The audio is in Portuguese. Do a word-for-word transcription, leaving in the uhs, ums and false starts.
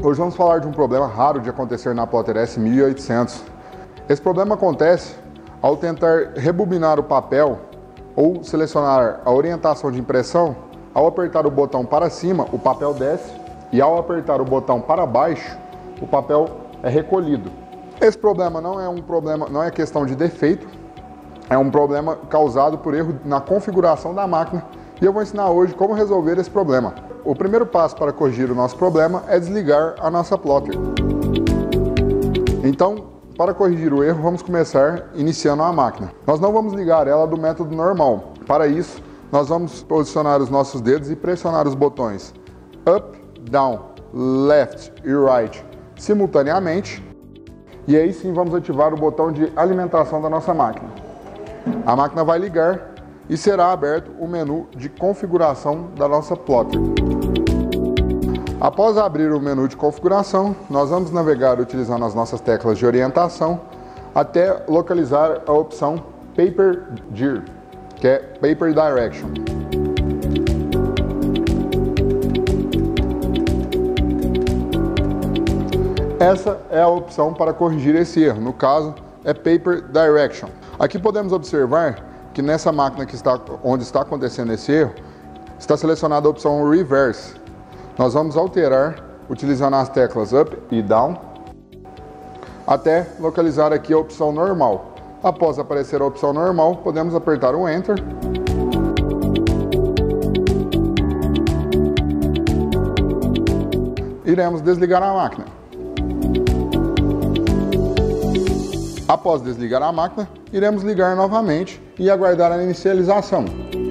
Hoje vamos falar de um problema raro de acontecer na plotter S mil e oitocentos. Esse problema acontece ao tentar rebobinar o papel ou selecionar a orientação de impressão. Ao apertar o botão para cima, o papel desce, e ao apertar o botão para baixo, o papel é recolhido. Esse problema não é um problema, não é questão de defeito, é um problema causado por erro na configuração da máquina, e eu vou ensinar hoje como resolver esse problema. O primeiro passo para corrigir o nosso problema é desligar a nossa plotter. Então, para corrigir o erro, vamos começar iniciando a máquina. Nós não vamos ligar ela do método normal. Para isso, nós vamos posicionar os nossos dedos e pressionar os botões Up, Down, Left e Right simultaneamente. E aí sim vamos ativar o botão de alimentação da nossa máquina. A máquina vai ligar e será aberto o menu de configuração da nossa plotter. Após abrir o menu de configuração, nós vamos navegar utilizando as nossas teclas de orientação até localizar a opção Paper Dir, que é Paper Direction. Essa é a opção para corrigir esse erro, no caso é Paper Direction. Aqui podemos observar que nessa máquina que está, onde está acontecendo esse erro, está selecionada a opção Reverse. Nós vamos alterar utilizando as teclas Up e Down até localizar aqui a opção Normal. Após aparecer a opção Normal, podemos apertar o Enter. Iremos desligar a máquina. Após desligar a máquina, iremos ligar novamente e aguardar a inicialização.